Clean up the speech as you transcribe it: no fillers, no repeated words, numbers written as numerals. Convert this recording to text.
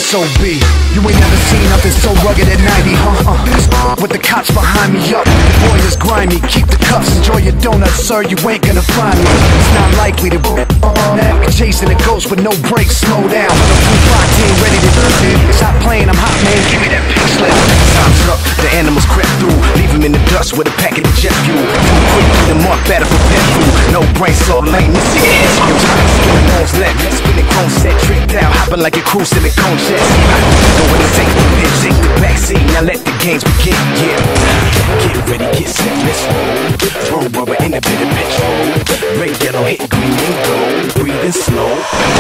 SOB. You ain't never seen nothing so rugged at 90, huh? With the cops behind me up, the boy is grimy. Keep the cuffs, enjoy your donuts, sir, you ain't gonna find me. It's not likely to now chasing a ghost with no brakes, slow down. Block team ready to stop playing, I'm hot, man, give me that pink slip. Time's up, the animals crept through, leave him in the dust with a packet of jet fuel. Too quick to the mark, better prepare food. No brain salt lane, this is spinning bones left, spinning chrome set, tricked out, hopping like a cruise silicone chest. Know what it takes to pitch, take the backseat, now let the games begin. Yeah, get ready, get set, let's roll. Roll rubber in a bit of petrol. Red, yellow, hit green and gold. Breathing slow.